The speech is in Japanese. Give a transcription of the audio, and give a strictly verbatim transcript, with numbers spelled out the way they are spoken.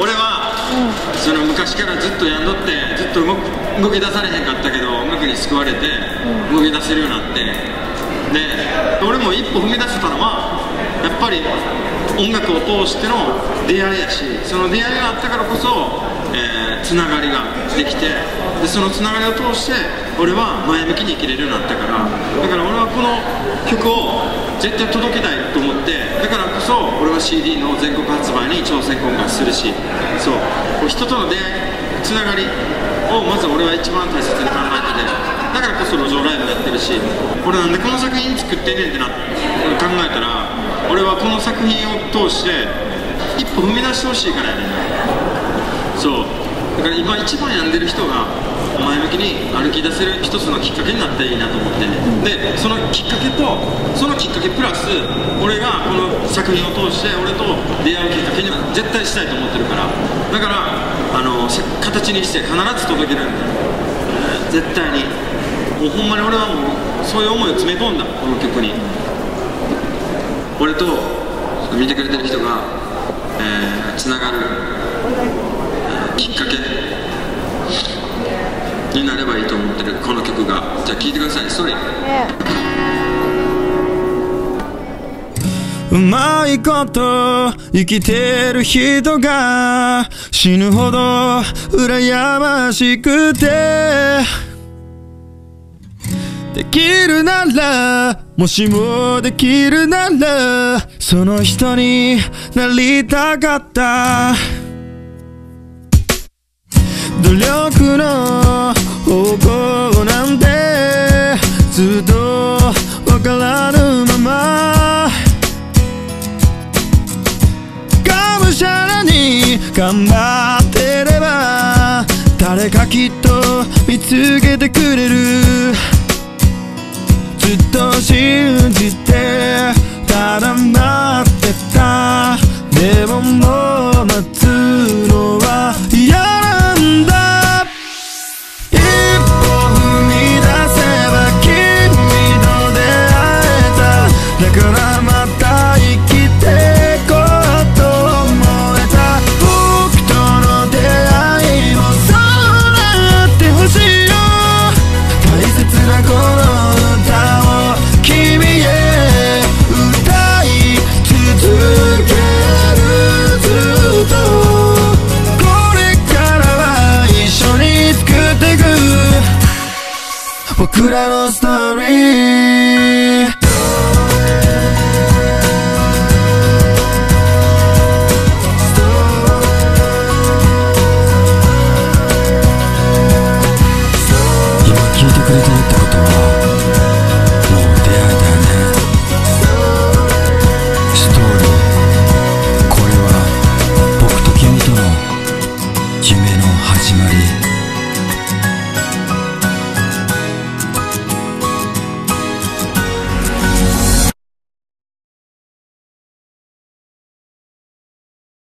俺は、うん、その昔からずっとやんどってずっと動動き出されへんかったけど音楽に救われて動き出せるようになって、で俺も一歩踏み出せたのはやっぱり音楽を通しての出会いやし、その出会いがあったからこそ、えー、つながりができて、でそのつながりを通して俺は前向きに生きれるようになったから、だから俺はこの曲を絶対届けたいと思って、だからこそ俺は シーディー の全国発売に挑戦今回するし、そうこう人との出会いつながりをまず俺は一番大切に考えてて、だからこそ路上ライブやってるし、俺なんでこの作品作ってんねんってな考えたら、俺はこの作品を通して一歩踏み出してほしいからやねんな。そうだから今一番病んでる人が前向きに歩き出せる一つのきっかけになったらいいなと思ってね、でそのきっかけとそのきっかけプラス俺がこの作品を通して俺と出会うきっかけには絶対したいと思ってるから、だからあの形にして必ず届けるんだ、絶対に。もうほんまに俺はもうそういう思いを詰め込んだこの曲に。俺と見てくれてる人が、えー、つながる、えー、きっかけになればいいと思ってるこの曲が。じゃあ聴いてください。ストーリー。 うまいこと生きてる人が死ぬほど羨ましくて、できるならもしもできるならその人になりたかった。努力の方向なんてずっとわからぬまま、がむしゃらに頑張ってれば誰かきっと見つけてくれる。ずっと信じてただ待ってた。でももう待つのは嫌なんだ。一歩踏み出せば君と出会えた。だからまた生きてこうと思えた。僕との出会いもそうなってほしいよ。大切なこの僕らのストーリー。今聞いてくれてるってことは